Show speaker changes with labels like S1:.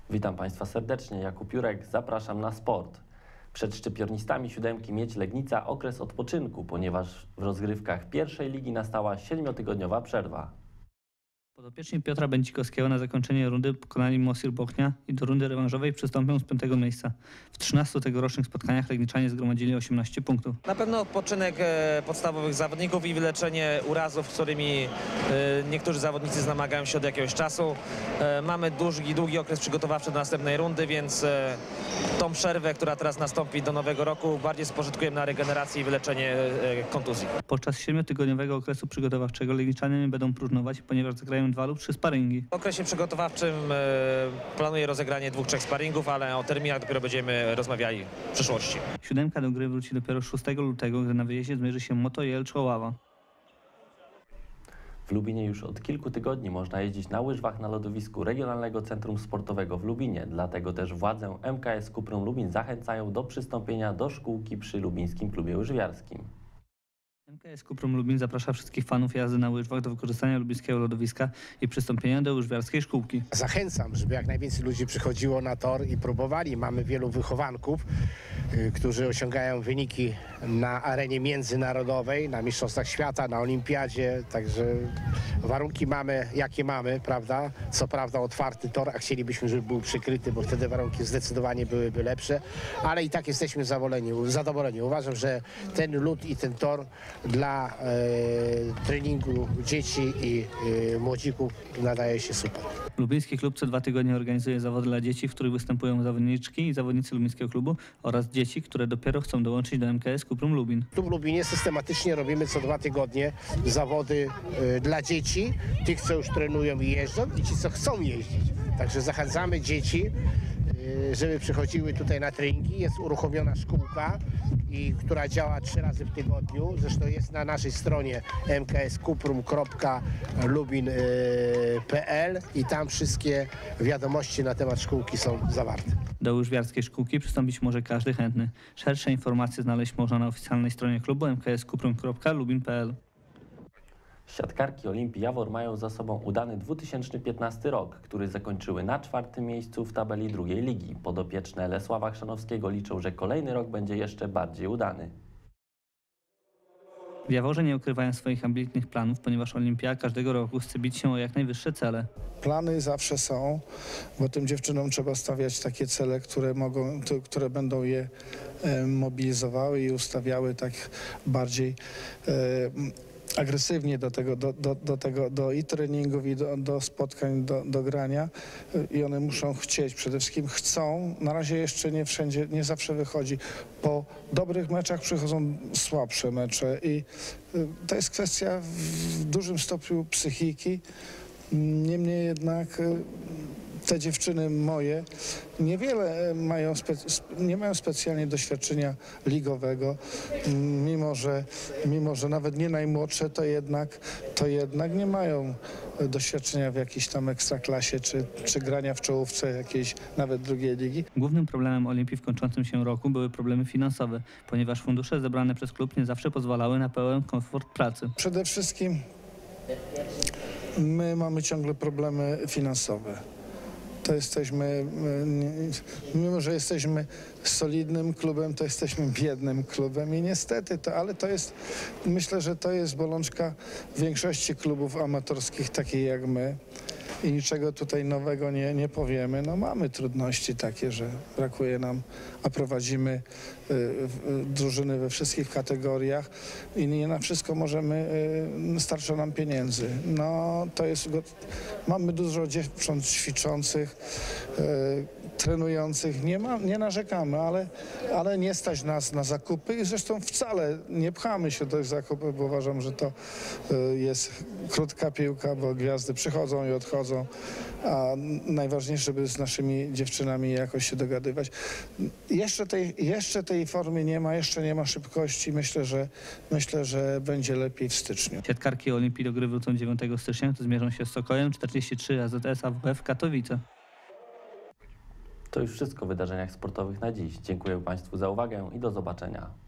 S1: Witam Państwa serdecznie, Jakub Jurek, zapraszam na sport. Przed szczypiornistami siódemki Miedź Legnica okres odpoczynku, ponieważ w rozgrywkach pierwszej ligi nastała 7-tygodniowa przerwa.
S2: Podopieczni Piotra Bęcikowskiego na zakończenie rundy pokonali Mosir Bochnia i do rundy rewanżowej przystąpią z 5. miejsca. W 13 tegorocznych spotkaniach Legniczanie zgromadzili 18 punktów.
S3: Na pewno odpoczynek podstawowych zawodników i wyleczenie urazów, którymi niektórzy zawodnicy zmagają się od jakiegoś czasu. Mamy długi okres przygotowawczy do następnej rundy, więc tą przerwę, która teraz nastąpi do nowego roku, bardziej spożytkujemy na regenerację i wyleczenie kontuzji.
S2: Podczas 7-tygodniowego okresu przygotowawczego Legniczanie nie będą próżnować, ponieważ zagrają 2 lub 3 sparingi.
S3: W okresie przygotowawczym planuję rozegranie 2-3 sparingów, ale o terminach dopiero będziemy rozmawiali w przyszłości.
S2: Siódemka do gry wróci dopiero 6 lutego, gdy na wyjeździe zmierzy się Moto Jelcz Oława.
S1: W Lubinie już od kilku tygodni można jeździć na łyżwach na lodowisku Regionalnego Centrum Sportowego w Lubinie. Dlatego też władze MKS Cuprum Lubin zachęcają do przystąpienia do szkółki przy Lubińskim Klubie Łyżwiarskim.
S2: MKS Cuprum Lubin zaprasza wszystkich fanów jazdy na łyżwach do wykorzystania lubińskiego lodowiska i przystąpienia do łyżwiarskiej szkółki.
S4: Zachęcam, żeby jak najwięcej ludzi przychodziło na tor i próbowali. Mamy wielu wychowanków, którzy osiągają wyniki na arenie międzynarodowej, na Mistrzostwach Świata, na Olimpiadzie, także warunki mamy jakie mamy, prawda? Co prawda otwarty tor, a chcielibyśmy, żeby był przykryty, bo wtedy warunki zdecydowanie byłyby lepsze, ale i tak jesteśmy zadowoleni. Uważam, że ten lód i ten tor dla treningu dzieci i młodzików nadaje się super.
S2: Lubiński klub co 2 tygodnie organizuje zawody dla dzieci, w których występują zawodniczki i zawodnicy lubińskiego klubu oraz dzieci, które dopiero chcą dołączyć do MKS Cuprum Lubin.
S4: Tu w Lubinie systematycznie robimy co 2 tygodnie zawody dla dzieci, tych co już trenują i jeżdżą i ci co chcą jeździć. Także zachęcamy dzieci, żeby przychodziły tutaj na treningi. Jest uruchomiona szkółka, która działa 3 razy w tygodniu. Zresztą jest na naszej stronie mkskuprum.lubin.pl i tam wszystkie wiadomości na temat szkółki są zawarte.
S2: Do łyżwiarskiej szkółki przystąpić może każdy chętny. Szersze informacje znaleźć można na oficjalnej stronie klubu mkskuprum.lubin.pl.
S1: Siatkarki Olimpii Jawor mają za sobą udany 2015 rok, który zakończyły na 4. miejscu w tabeli drugiej ligi. Podopieczne Lesława Chrzanowskiego liczą, że kolejny rok będzie jeszcze bardziej udany.
S2: W Jaworze nie ukrywają swoich ambitnych planów, ponieważ Olimpia każdego roku chce bić się o jak najwyższe cele.
S5: Plany zawsze są, bo tym dziewczynom trzeba stawiać takie cele, które będą je mobilizowały i ustawiały tak bardziej agresywnie do i treningów, i do spotkań, do grania i one muszą chcieć, przede wszystkim chcą. Na razie jeszcze nie wszędzie, nie zawsze wychodzi. Po dobrych meczach przychodzą słabsze mecze i to jest kwestia w dużym stopniu psychiki. Niemniej jednak te dziewczyny moje niewiele nie mają specjalnie doświadczenia ligowego, mimo że nawet nie najmłodsze, to jednak nie mają doświadczenia w jakiejś tam ekstraklasie czy grania w czołówce jakiejś nawet drugiej ligi.
S2: Głównym problemem Olimpii w kończącym się roku były problemy finansowe, ponieważ fundusze zebrane przez klub nie zawsze pozwalały na pełen komfort pracy.
S5: Przede wszystkim my mamy ciągle problemy finansowe. To jesteśmy, mimo że jesteśmy solidnym klubem, to jesteśmy biednym klubem i niestety ale to jest, myślę, że to jest bolączka większości klubów amatorskich, takich jak my. I niczego tutaj nowego nie powiemy. No mamy trudności takie, że brakuje nam, a prowadzimy drużyny we wszystkich kategoriach i nie na wszystko starcza nam pieniędzy. No to jest, mamy dużo dziewcząt ćwiczących, trenujących, nie narzekamy, ale nie stać nas na zakupy i zresztą wcale nie pchamy się do zakupów, bo uważam, że to jest krótka piłka, bo gwiazdy przychodzą i odchodzą, a najważniejsze, żeby z naszymi dziewczynami jakoś się dogadywać. Jeszcze tej formy nie ma, jeszcze nie ma szybkości. Myślę, że będzie lepiej w styczniu.
S2: Siatkarki Olimpii do gry wrócą 9 stycznia, to zmierzą się z Sokołem 43 AZS AWF Katowice.
S1: To już wszystko w wydarzeniach sportowych na dziś. Dziękuję Państwu za uwagę i do zobaczenia.